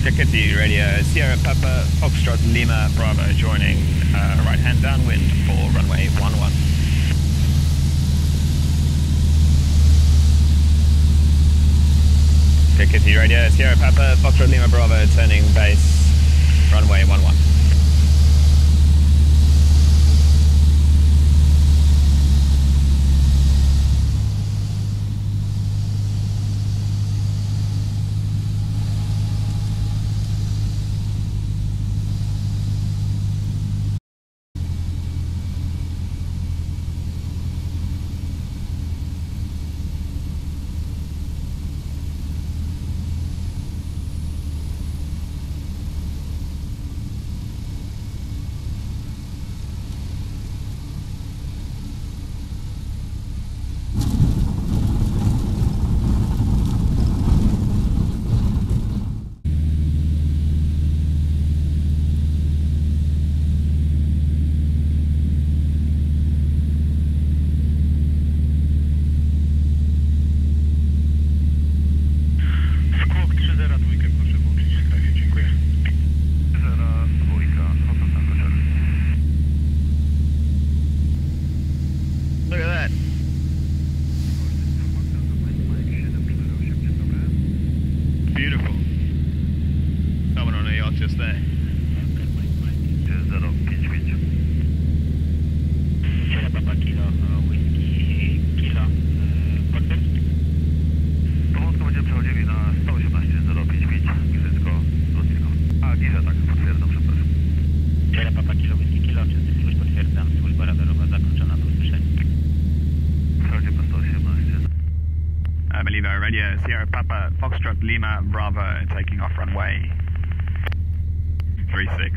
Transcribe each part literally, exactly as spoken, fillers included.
Kakati Radio, Sierra Papa, Foxtrot Lima Bravo, joining uh, right hand downwind for runway one one. Kakati Radio, Sierra Papa, Foxtrot Lima Bravo, turning base, runway one one. Beautiful. Someone on a yacht just there. zero pięć pięć. Sierra Papa Kilo, Whisky Kilo, potwierdź? Powolutku będziemy przechodzili na sto osiemnaście zero pięć pięć, Giżycko, lotnisko. A, Giże, tak, potwierdzam, przepraszam. Sierra Papa Kilo, Whisky Kilo, częstotliwość potwierdzam, służba radarowa zakończona do usłyszenia. Przechodzimy na sto osiemnaście. Uh, Believe Radio, Sierra Papa, Foxtrot Lima Bravo, taking off runway three six.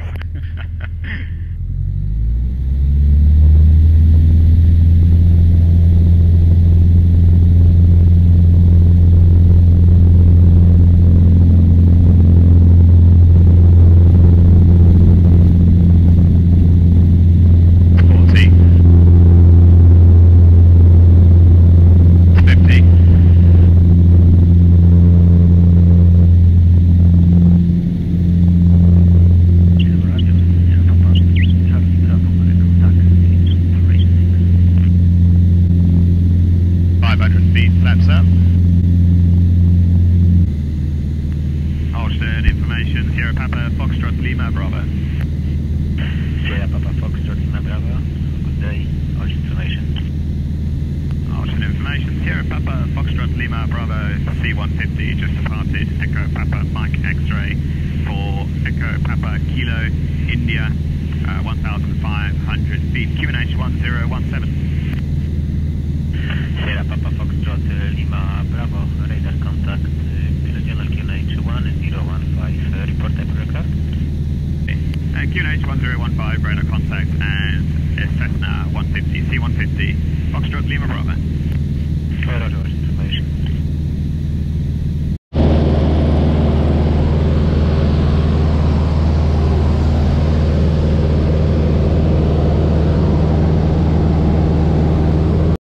Flaps up. Holstein information, Sierra Papa, Foxtrot Lima Bravo. Sierra Papa, Foxtrot Lima Bravo, good day, all information. Holstein information, Sierra Papa, Foxtrot Lima Bravo, C one fifty just departed, Echo Papa, Mike X-ray for Echo Papa Kilo, India, uh, one thousand five hundred feet, Q N H one zero one seven. Sierra Papa Foxtrot Lima Bravo, radar contact, Pilot Q N H one zero one five, report type record. Uh, Q N H one zero one five, radar contact, and Cessna one fifty, C one fifty, Foxtrot Lima Bravo. Roger.